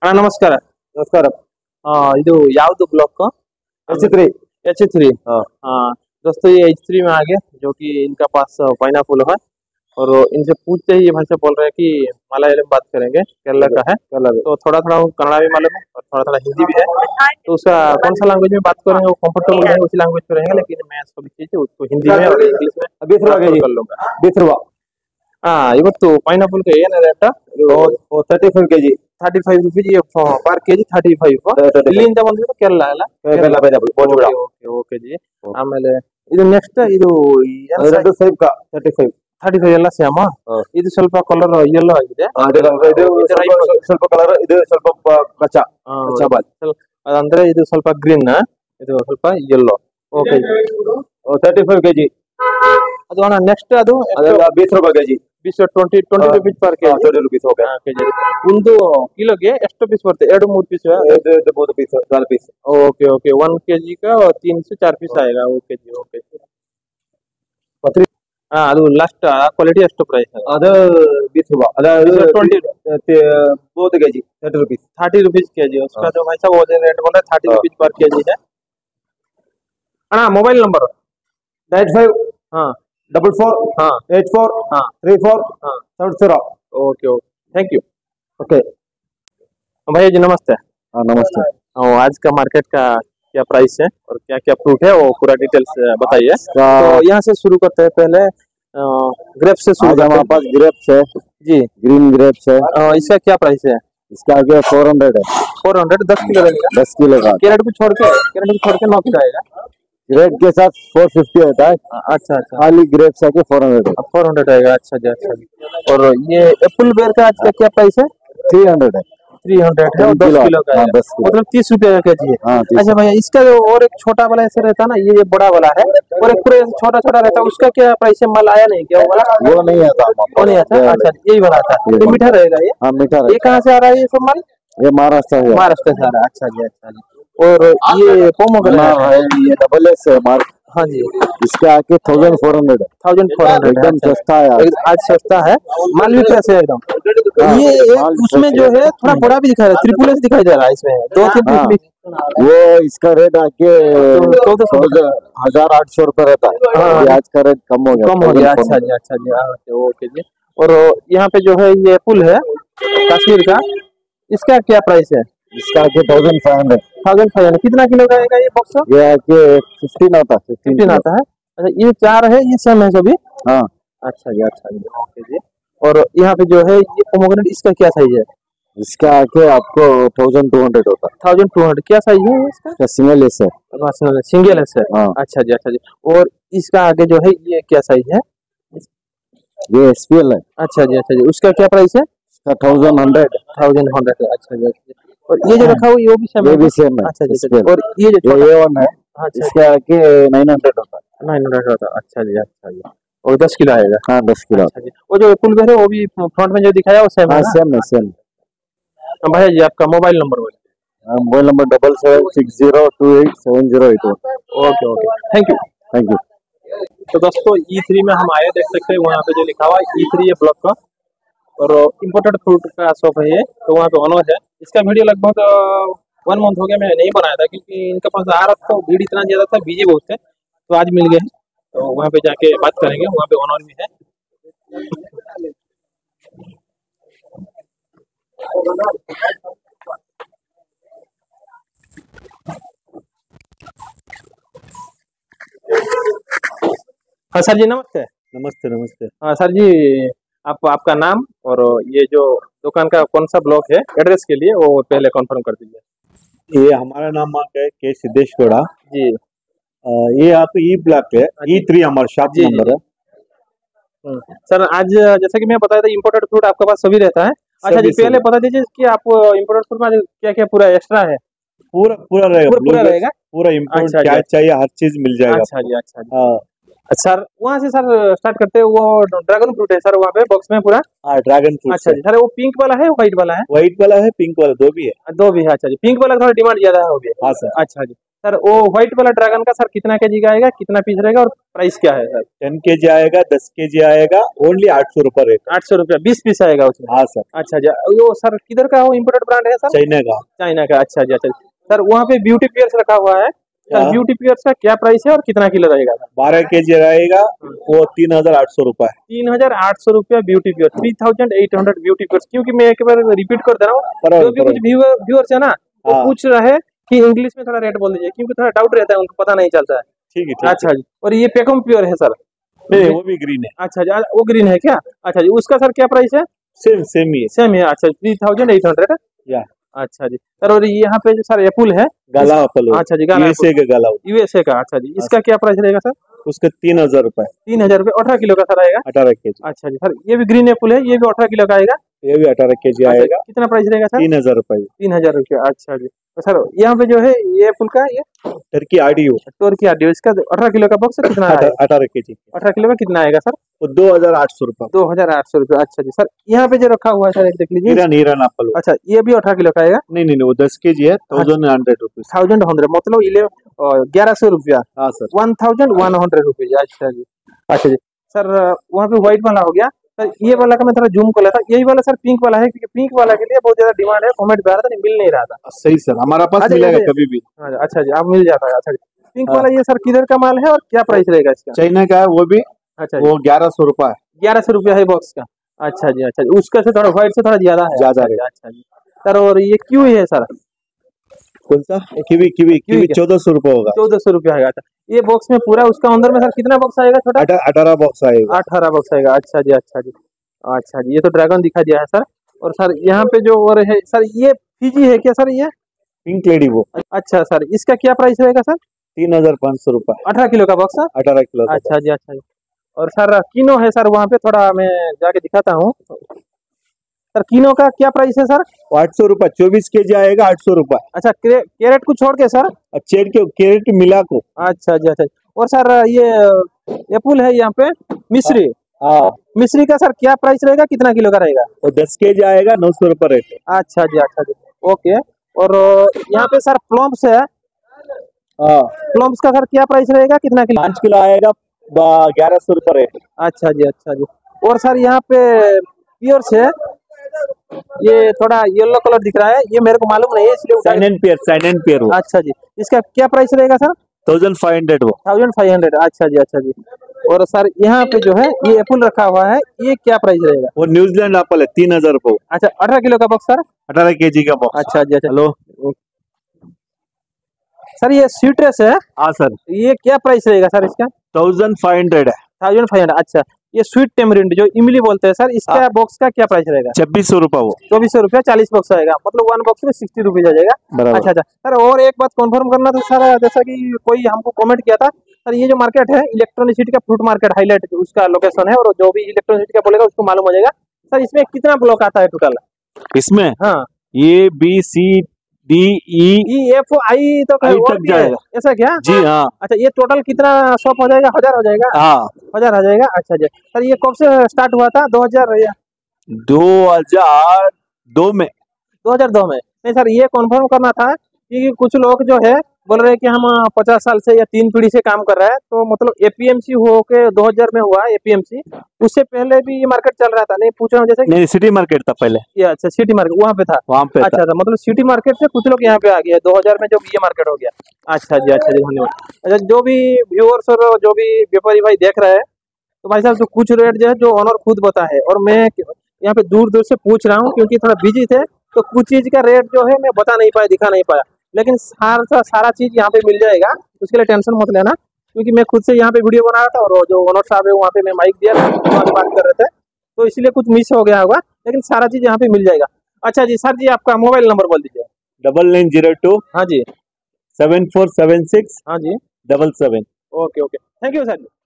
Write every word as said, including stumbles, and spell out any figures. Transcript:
ಅಣ್ಣ ನಮಸ್ಕಾರ. ನಮಸ್ಕಾರ. ಆ, ಇದು ಯಾವ್ದು block? H three H three. हाँ दोस्तों ये एच थ्री में आ गया, जो कि इनका पास पाइनएप्पल है और इनसे पूछते ही ये भाई साहब बोल रहे हैं कि मलयालम बात करेंगे, केरला का है। तो थोड़ा थोड़ा कन्नड़ा भी मालूम है और थोड़ा थोड़ा हिंदी भी है, तो उसका कौन सा लैंग्वेज में बात करेंगे वो कंफर्टेबल है उसी लैंग्वेज में रहेंगे, लेकिन मैं सभी चीजें उसको हिंदी में और इंग्लिश में बीस रुपए कर लूंगा। बीस रुपए ಹಾ, ಇವತ್ತು ಪೈನಾಪಲ್ ಏನ್ rate? Thirty five KG thirty five rupees per KG thirty five ಇಲ್ಲಿಂದ ಬಂದಿದ್ದು ಕೇರಳ ಅಲ್ಲ? ಓಕೆ ಓಕೆ ಜಿ. ಆಮೇಲೆ ಇದು ನೆಕ್ಸ್ಟ್ ಇದು ತರ್ಟಿ ಫೈವ್ ಥರ್ಟಿ ಫೈವ್ ಎಲ್ಲ ಸೇಮ್. ಇದು ಸ್ವಲ್ಪ ಕಲರ್ ಯೆಲ್ಲೋ ಆಗಿದೆ, ಸ್ವಲ್ಪ ಕಲರ್, ಇದು ಸ್ವಲ್ಪ ಕಚ್ಚಾ ಅಂದ್ರೆ ಇದು ಸ್ವಲ್ಪ ಗ್ರೀನ್, ಇದು ಸ್ವಲ್ಪ yellow. Okay thirty five KG ಅದು ಅಣ್ಣ. ನೆಕ್ಸ್ಟ್ ಅದು बीस रुपए ಕೆಜಿ बीस ट्वेंटी ट्वेंटी रुपीस पर के ट्वेंटी रुपीस हो गया ಕೆಜಿ. ಒಂದು ಕಿಲೋಗೆ ಎಷ್ಟು ಪೀಸ್ ಬರುತ್ತೆ? ಎರಡು ಮೂರು ಪೀಸ್ बहुत पीस चार piece okay okay one KG का तीन से चार पीस आएगा. ओके जी ओके. हाँ ಅದು ಲಾಸ್ಟ್ ಕ್ವಾಲಿಟಿ ಎಷ್ಟು ಪ್ರೈಸ್? ಅದು बीस रुपए ಅದು ट्वेंटी बहुत KG thirty rupees thirty rupees KG. उसका जो भाई साहब वो रेट बोल रहे थर्टी रुपीस पर केजी है. हाँ मोबाइल नंबर नाइन फाइव हाँ डबल फोर हाँ एट फोर हाँ थ्री फोर हाँ seven zero. Okay okay thank you. Okay भैया जी नमस्ते. हाँ नमस्ते. हाँ, आज का मार्केट का क्या प्राइस है और क्या क्या फ्रूट है वो पूरा डिटेल्स बताइए. तो यहाँ से शुरू करते हैं, पहले ग्रेप्स से शुरू. हमारे पास ग्रेप्स है जी, ग्रीन ग्रेप्स है. आ, इसका क्या प्राइस है? इसका आगे फोर हंड्रेड है. फोर हंड्रेड दस किलो रहेगा. दस किलो का कैरेट को छोड़ के कैरेट को छोड़ के नौ किलो आएगा. ग्रेड के साथ फोर फिफ्टी होता है. अच्छा अच्छा खाली ग्रेप्स आके फोर हंड्रेड है. फोर हंड्रेड आएगा. अच्छा जी अच्छा जी. और ये एप्पल बेर का आज का क्या प्राइस है? थ्री हंड्रेड है. थ्री हंड्रेड है और दस किलो का है, मतलब तीस रुपए का केजी है. हाँ, अच्छा भैया इसका जो और एक छोटा वाला ऐसे रहता है ना, ये बड़ा वाला है और एक पूरे छोटा छोटा रहता है, उसका क्या प्राइस है? माल आया नहीं क्या वो वाला? वो नहीं आता. वो नहीं आता. अच्छा यही वाला था. ये मीठा रहेगा ये? हाँ मीठा. ये कहाँ से आ रहा है ये सब माल? ये महाराष्ट्र है. महाराष्ट्र से आ रहा है. अच्छा जी अच्छा जी. और ये पोमोग्रेनेट है, ये डबल एस है मार्क. हाँ जी. इसका आके थाउजेंड फोर हंड्रेड है. थाउजेंड फोर हंड्रेड एकदम सस्ता है आज. आज सस्ता है. माल भी कैसे है एकदम? ये एक उसमें जो है थोड़ा बड़ा भी दिखाई दे रहा है, ट्रिपल एस दिखाई दे रहा है इसमें. दो तीन हाँ, पीस वो इसका रेट आके चौदह सौ हजार आठ सौ रुपए रहता है. हाँ. आज का रेट कम हो गया. कम हो गया. अच्छा जी अच्छा जी. ओके जी. और यहाँ पे जो है ये पुल है कश्मीर का, इसका क्या प्राइस है? इसका आके thousand five hundred. Thousand five hundred. कितना किलो का आएगा ये बॉक्स? ये आके फिफ्टीन आता है. फिफ्टीन आता है. अच्छा ये चार है, ये सेम है सभी? हाँ. अच्छा जी अच्छा जी. ओके जी. और यहाँ पे जो है ये पोमोग्रेनेट, इसका क्या साइज है? इसका आके आपको थाउजेंड टू हंड्रेड होता है. Thousand two hundred. क्या साइज है इसका? इसका सिंगल एस है. सिंगल एस है. हाँ. अच्छा जी अच्छा जी. और इसका आगे जो है ये क्या साइज है? ये एस पी एल है. अच्छा जी अच्छा जी. उसका क्या प्राइस है? इसका थाउजेंड हंड्रेड. Thousand hundred. अच्छा जी अच्छा जी. और ये जो रखा हुआ ये भी सेम है? ये भी सेम है. अच्छा जी. और ये जो ये वन है, अच्छा इसका आके नाइन हंड्रेड होता है. नाइन हंड्रेड होता है. अच्छा जी अच्छा जी. और दस किलो आएगा. हाँ दस किलो. अच्छा जी. वो जो एप्पल बेर है वो भी फ्रंट में जो दिखाया वो सेम है? हाँ सेम है सेम. भैया जी आपका मोबाइल नंबर बोलिए. Mobile number double seven six zero two eight seven zero eight one. Okay okay thank you thank you. तो दोस्तों ई थ्री में हम आए, देख सकते हैं वहाँ पे जो लिखा हुआ है ई थ्री है ब्लॉक का, और इम्पोर्टेड फ्रूट का शॉप है ये. तो वहाँ पे ऑनर है. इसका वीडियो लगभग वन मंथ हो गया मैं नहीं बनाया था, क्योंकि इनके पास आ रहा था, भीड़ इतना ज्यादा था, बिजी बहुत थे, तो आज मिल गए. तो वहाँ पे जाके बात करेंगे, वहाँ पे ऑनर भी है. हाँ सर जी नमस्ते. नमस्ते नमस्ते. हाँ सर जी, आप आपका नाम और ये जो दुकान का कौन सा ब्लॉक है, एड्रेस के लिए वो पहले कंफर्म कर दीजिए. ये हमारा नाम है के सिद्धेश्वरा जी. आ, ये आप ई ब्लॉक है. ई थ्री हमारा शॉप नंबर है. सर आज जैसा कि मैं बताया था इम्पोर्टेड फ्रूट आपके पास सभी रहता है. अच्छा जी पहले बता दीजिए कि आप इम्पोर्टेड फ्रूट में क्या क्या पूरा एक्स्ट्रा है? पूरा पूरा रहेगा. पूरा रहेगा पूरा इम्पोर्ट. अच्छा, क्या चाहिए हर चीज मिल जाएगा. अच्छा जी अच्छा जी. सर वहाँ से सर स्टार्ट करते हैं. वो ड्रैगन फ्रूट है सर वहाँ पे बॉक्स में पूरा? हाँ ड्रैगन फ्रूट. अच्छा जी. सर वो पिंक वाला है, व्हाइट वाला है? व्हाइट वाला है, पिंक वाला, दो भी है. दो भी है. अच्छा जी. पिंक वाला थोड़ा डिमांड ज्यादा है वो भी. हाँ सर. अच्छा जी. सर वो व्हाइट वाला ड्रैगन का सर कितना केजी का आएगा, कितना पीस रहेगा और प्राइस क्या है सर? टेन के जी आएगा, दस के जी आएगा, ओनली आठ सौ रुपए रेट। आठ सौ रुपया बीस पीस आएगा उसमें? हाँ सर। अच्छा जी, वो सर किधर का वो इम्पोर्टेड ब्रांड है सर? चाइना का। चाइना का, अच्छा जी अच्छा। सर वहाँ पे ब्यूटी पियर्स रखा हुआ है सर, ब्यूटी पियर्स का क्या प्राइस है और कितना किलो रहेगा? बारह के जी रहेगा, वो तीन हजार आठ सौ रुपए। तीन हजार आठ सौ रुपया beauty pears, three thousand eight hundred beauty pears. क्योंकि मैं एक बार रिपीट कर दे रहा हूँ, जो भी कुछ व्यूअर्स है ना वो पूछ रहा है कि इंग्लिश में थोड़ा रेट बोल दीजिए, क्योंकि थोड़ा डाउट रहता है, उनको पता नहीं चलता है। ठीक है, अच्छा जी। और ये पेकम प्योर है सर? नहीं, वो भी ग्रीन है। अच्छा जी, वो ग्रीन है क्या? अच्छा जी, उसका सर क्या प्राइस है? सेम सेम ही सेम है। अच्छा, थ्री थाउजेंड एट हंड्रेड या। अच्छा जी सर। और यहाँ पे जो सर एप्पल है, गाला एप्पल। अच्छा जी, गाला यूएसए का गाला, यूएसए का। अच्छा जी, इसका क्या प्राइस रहेगा सर? उसका तीन हजार रुपए। तीन हजार रुपए, अठारह किलो का सर आएगा? अठारह के जी। अच्छा जी सर, ये भी ग्रीन एप्पल है, ये भी अठारह किलो का आएगा? ये भी अठारह के जी आएगा। कितना प्राइस रहेगा सर? तीन हजार रुपए। तीन हजार रुपये। अच्छा जी। तो सर यहाँ पे जो है ये एप्पल का, ये टर्की आरडीओ, टर्की आरडीओ, इसका अठारह किलो का बॉक्स कितना है? अठारह के जी। अठारह किलो का कितना आएगा सर? वो दो हजार आठ सौ रुपए। दो हजार आठ सौ रुपये। अच्छा जी सर, यहाँ पे जो रखा हुआ है सर, एक देख लीजिए। हीरा हीरा एप्पल। अच्छा, ये भी अठारह किलो का आएगा? नहीं नहीं, वो दस के जी है, thousand hundred rupees. Thousand hundred मतलब इलेवन ग्यारह सौ रुपया। हाँ sir, one thousand one hundred rupees. अच्छा जी अच्छा जी सर, वहाँ पे व्हाइट वाला हो गया सर। ये वाला का मैं थोड़ा जूम कर लेता, यही वाला सर पिंक वाला है, क्योंकि पिंक वाला के लिए बहुत ज्यादा डिमांड है, कमेंट पे आ रहा था, नहीं मिल नहीं रहा था। सही सर, हमारा पास मिलेगा कभी भी। अच्छा जी, आप मिल जाता है। अच्छा जी, पिंक वाला ये सर किधर का माल है और क्या प्राइस रहेगा इसका? चाइना का है वो भी। अच्छा, वो ग्यारह सौ रुपए है। ग्यारह सौ रुपया है बॉक्स का? अच्छा जी अच्छा जी, उसका से थोड़ा व्हाइट से थोड़ा ज्यादा है। ज्यादा है। अच्छा जी सर, और ये क्यों है सर? कौन सा? किवी किवी किवी चौदह सौ रुपए होगा। चौदह सौ रुपया है। ये बॉक्स में पूरा उसका अंदर में सर कितना बॉक्स आएगा? छोटा अठारह बॉक्स आएगा। अठारह बॉक्स आएगा। अच्छा जी अच्छा जी अच्छा जी, ये तो ड्रैगन दिखा दिया है सर। और सर यहाँ पे जो और है सर, ये फीजी है क्या सर? ये पिंक लेडी वो। अच्छा सर, इसका क्या प्राइस रहेगा सर? तीन हजार पाँच सौ रुपए। अठारह किलो का बॉक्स? अठारह किलो। अच्छा जी अच्छा जी। और सर किनो है सर, वहाँ पे थोड़ा मैं जाके दिखाता हूँ सर। किनो का क्या प्राइस है सर? आठ सौ रुपए। चौबीस के जी आएगा, आठ सौ रुपए। अच्छा, कैरेट को छोड़ के सर? चेर के कैरेट मिला को। अच्छा जी अच्छा। और सर ये एप्पल है यहाँ पे, मिश्री। हाँ, मिश्री का सर क्या प्राइस रहेगा, कितना किलो का रहेगा? वो दस के जी आएगा, नौ सौ रुपए रेट। अच्छा जी अच्छा जी ओके। और यहाँ पे सर प्लम्स है, प्लम्स का सर क्या प्राइस रहेगा, कितना किलो? पाँच किलो आएगा, ग्यारह सौ रुपए रेट। अच्छा जी अच्छा जी। और सर यहाँ पे पियर्स है, ये थोड़ा येलो कलर दिख रहा है, ये मेरे को मालूम नहीं है इसलिए। Sign and pair, sign and pair. अच्छा जी, इसका क्या प्राइस रहेगा सर? Thousand five hundred. वो थाउजेंड फाइव हंड्रेड। अच्छा जी अच्छा जी। और सर यहाँ पे जो है ये एप्पल रखा हुआ है, ये क्या प्राइस रहेगा? वो न्यूजीलैंड एप्पल है, तीन हजार रुपए। अच्छा, अठारह किलो का बॉक्स सर? अठारह के जी का बॉक्स। अच्छा जी अच्छा। हेलो सर, ये सीट्रस है? हाँ सर। ये क्या प्राइस रहेगा सर इसका? थाउजेंड फाइव हंड्रेड है। Thousand five hundred. अच्छा, ये स्वीट टेमरिंड जो इमली बोलते हैं सर, इसका बॉक्स का क्या प्राइस रहेगा? छब्बीस सौ रुपए। वो चौबीस सौ रुपया, चालीस बॉक्स आएगा, मतलब वन बॉक्स में सिक्सटी रुपीज आ जाएगा। अच्छा अच्छा सर, और एक बात कंफर्म करना था सर, जैसा कि कोई हमको कमेंट किया था सर, ये जो मार्केट है इलेक्ट्रॉनिक सिटी का, फ्रूट मार्केट हाईलाइट उसका लोकेशन है, और जो भी इलेक्ट्रॉनिक सिटी का बोलेगा उसको मालूम हो जाएगा। सर इसमें कितना ब्लॉक आता है टोटल? इसमें हाँ, A B C D E F I तो आई तक जाएगा। ऐसा क्या? जी हाँ। अच्छा, ये टोटल कितना शॉप हो जाएगा? हजार हो जाएगा? हाँ, हजार हो जाएगा। अच्छा जी सर, ये कब से स्टार्ट हुआ था? दो हजार दो हजार दो में। दो हजार दो में? नहीं सर, ये कंफर्म करना था कि कुछ लोग जो है बोल रहे हैं कि हम पचास साल से या तीन पीढ़ी से काम कर रहे हैं, तो मतलब एपीएमसी हो के दो हजार में हुआ एपीएमसी, उससे पहले भी ये मार्केट चल रहा था? नहीं, पूछ रहा हूँ जैसे। नहीं, सिटी मार्केट था पहले। ये अच्छा, सिटी मार्केट वहाँ पे था? वहाँ पे अच्छा था, मतलब सिटी मार्केट से कुछ लोग यहाँ पे आ गए दो हजार में, जब ये मार्केट हो गया। अच्छा जी अच्छा जी, धन्यवाद। अच्छा, जो भी व्यूअर्स और जो भी व्यापारी भाई देख रहे हैं, तो भाई साहब तो कुछ रेट जो है जो ऑनर खुद बता है, और मैं यहाँ पे दूर दूर से पूछ रहा हूँ क्योंकि थोड़ा बिजी थे, तो कुछ चीज का रेट जो है मैं बता नहीं पाया, दिखा नहीं पाया, लेकिन सारा सारा चीज यहाँ पे मिल जाएगा, उसके लिए टेंशन मत लेना। क्योंकि मैं खुद से यहाँ पे वीडियो बना रहा था, और जो ओनर साहब है वहाँ पे मैं माइक दिया था, बात कर रहे थे, तो इसलिए कुछ मिस हो गया होगा, लेकिन सारा चीज यहाँ पे मिल जाएगा। अच्छा जी सर जी, आपका मोबाइल नंबर बोल दीजिए। डबल नाइन जीरो टू हाँ जी, सेवन फोर सेवन सिक्स हाँ जी, double seven. Okay okay, thank you sir ji.